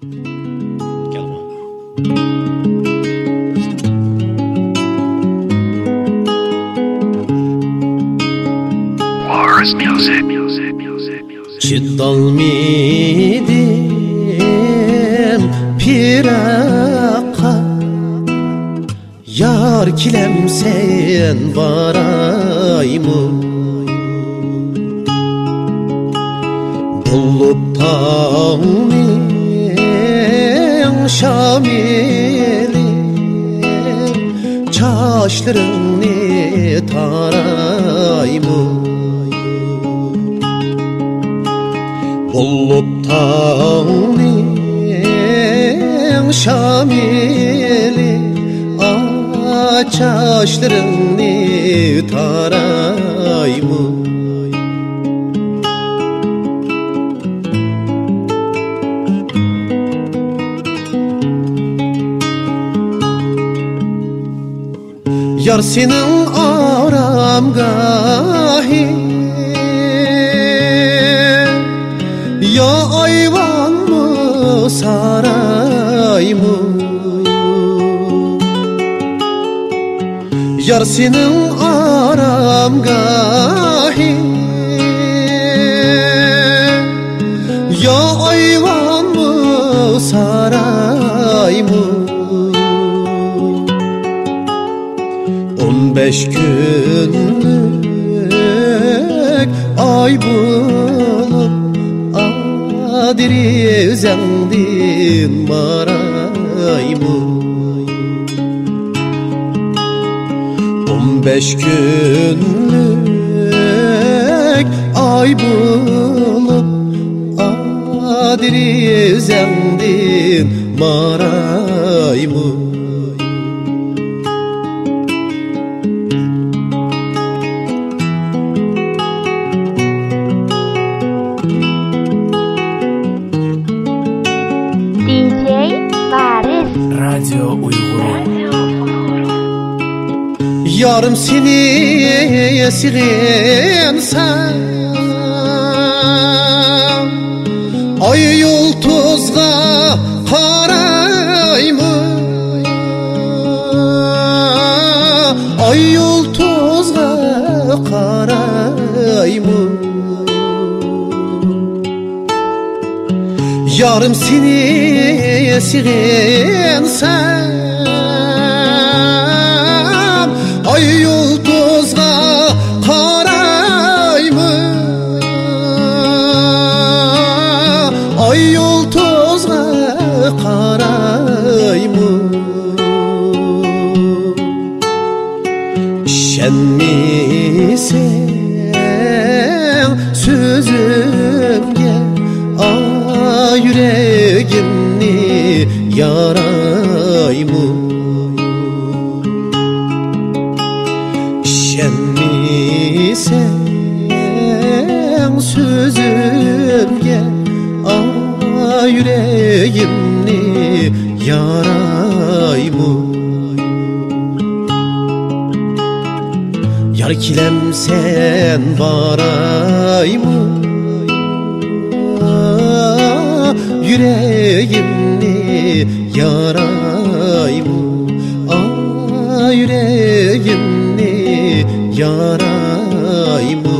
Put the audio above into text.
Gel bana. Çiddalmidim piraka, yar kilem sen barayım. Buluttanın şamili, çaşlarını tarayım. Buluttanın şamili, çaşlarını tarayım. Yar senin aramgahi, ya ayvan mı saray mı? Yar senin aramgahi, ya ayvan mı saray mı? 15 günlük ay bulup adiri zendin maray mı? 15 günlük ay bulup adiri zendin maray mı? Radyo Uygur. Yarım seni sigensem, ay yulduzga qaray mı? Ay yulduzga qaray mı? Yarım seni sigensem, ay yulduzga qaray mı? Ay yulduzga qaray mı? İşenmisen sözümge, yüreğimni yaray mı? İşenmisen sözümge, yüreğimni yaray mı? Yar kilem sen baray mı? Yüreğimni yaray mı? Yüreğimni yaray mı?